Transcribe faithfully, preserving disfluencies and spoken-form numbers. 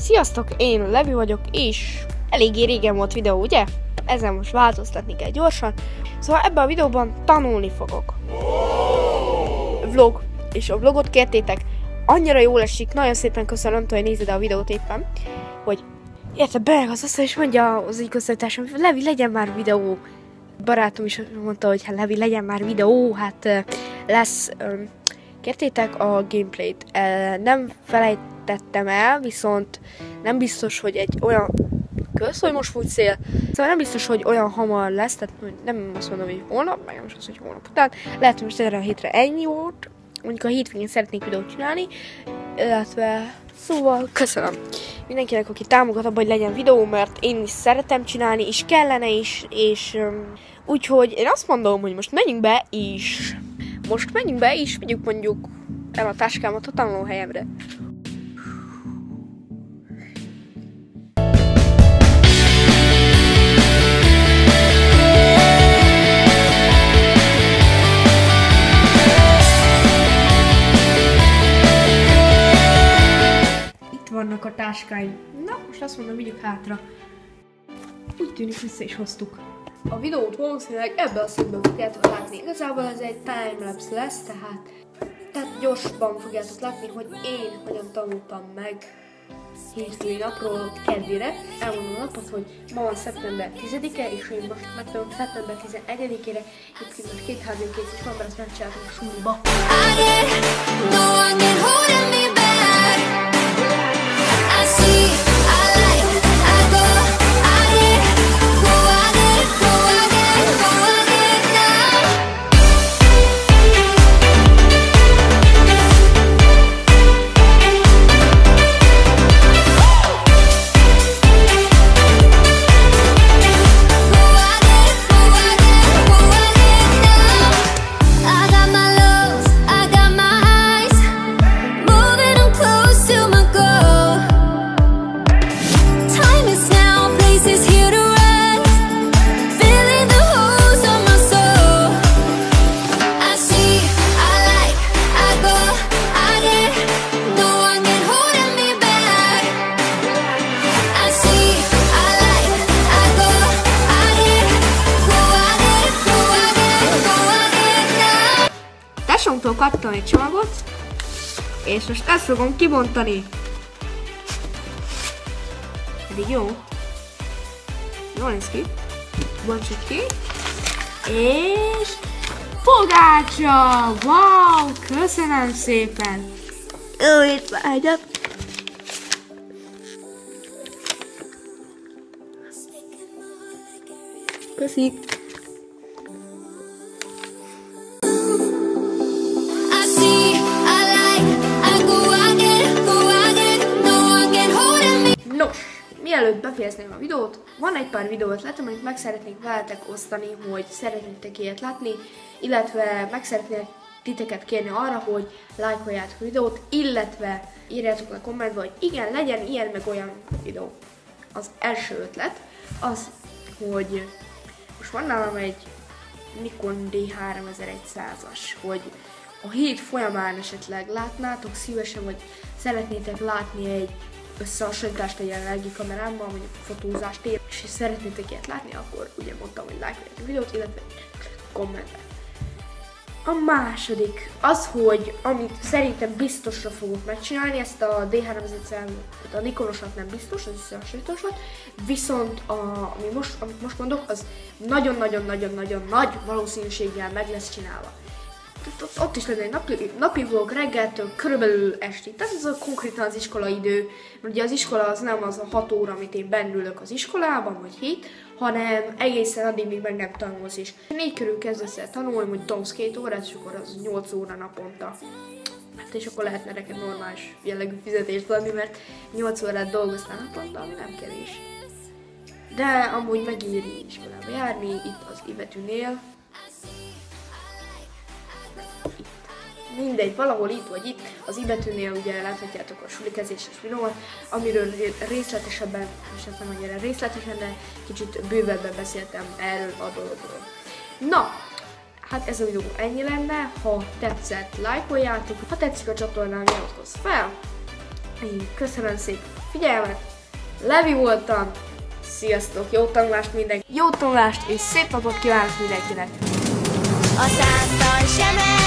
Sziasztok, én Levi vagyok, és eléggé régen volt videó, ugye? Ezen most változtatni kell gyorsan. Szóval ebben a videóban tanulni fogok. Vlog. És a vlogot kértétek, annyira jól esik, nagyon szépen köszönöm, nem tudom, hogy nézed a videót éppen, hogy érte be az asztal, és mondja az így közvetásom, Levi, legyen már videó. Barátom is mondta, hogy hát Levi, legyen már videó, hát lesz. Kértétek a gameplayt. Nem felejtettem el, viszont nem biztos, hogy egy olyan... Kösz, hogy most fújt szél. Szóval nem biztos, hogy olyan hamar lesz, tehát nem azt mondom, hogy holnap, meg nem is az, hogy holnap után. Lehet, hogy most erre a hétre ennyi volt. Mondjuk a hétvégén szeretnék videót csinálni. Illetve... Szóval köszönöm mindenkinek, aki támogat abban, hogy legyen videó, mert én is szeretem csinálni, és kellene is, és... Um, úgyhogy én azt mondom, hogy most menjünk be, és... Most menjünk be, és vigyük mondjuk el a táskámat a tanulóhelyemre. Itt vannak a táskáim. Na, most azt mondom, vigyük hátra. Úgy tűnik, vissza is hoztuk. A videót valószínűleg ebben a színben fogjátok látni. Igazából ez egy timelapse lesz, tehát, tehát gyorsban fogjátok látni, hogy én hogyan tanultam meg hétfői napról kedvére. Elmondom a napot, hogy ma van szeptember tizedike, és én most megtanulom szeptember tizenegyedikére. Itt most két-három kész is van, mert ezt megcsináltam a suliba. Tesómtól kaptam egy csomagot, és most ezt fogom kibontani. Eddig jó. Jól néz ki. Bontsuk ki. És... fogácsa! Wow! Köszönöm szépen! Ó, itt vágyat! Köszi! Nos, mielőtt befejezném a videót, van egy pár videóötletem, amit meg szeretnék veletek osztani, hogy szeretnétek ilyet látni, illetve meg szeretnék titeket kérni arra, hogy lájkoljátok a videót, illetve írjátok a kommentbe, hogy igen, legyen ilyen meg olyan videó. Az első ötlet az, hogy most van nálam egy Nikon D háromezer-százas, hogy a hét folyamán esetleg látnátok szívesen, vagy szeretnétek látni egy összehasonlítást a jelenlegi kamerámmal, vagy a fotózást ér, és szeretnétek ilyet látni, akkor ugye mondtam, hogy lájkoljátok a videót, illetve kommentbe. A második az, hogy amit szerintem biztosra fogok megcsinálni, ezt a D háromezer-százas, a Nikonosat nem biztos, az összehasonlításot, viszont a, ami most, amit most mondok, az nagyon-nagyon-nagyon-nagyon nagy valószínűséggel meg lesz csinálva. Ott, ott is lenne egy napi, napi vlog reggeltől körülbelül estig. Tehát ez a konkrétan az iskolaidő, mert ugye az iskola az nem az a hat óra, amit én bennülök az iskolában, vagy hét, hanem egészen addig, míg meg nem tanulsz is. Négy körül kezdesz el tanulni, hogy tanulsz két órát, és akkor az nyolc óra naponta. Hát és akkor lehetne neked normális jellegű fizetést adni, mert nyolc órát dolgoztál naponta, ami nem kevés. De amúgy megéri iskolába járni, itt az I betűnél. Mindegy, valahol itt vagy itt, az I betűnél ugye láthatjátok a sulikezéses videómat, amiről részletesebben, és nem annyira részletesen, de kicsit bővebben beszéltem erről a dologról. Na, hát ez a videó ennyi lenne, ha tetszett, lájkoljátok, ha tetszik a csatornám, iratkozz fel. Köszönöm szépen! figyelmet! Levi voltam! Sziasztok! Jó tanulást mindenki! Jó tanulást és szép napot kívánok mindenkinek! A számtal sem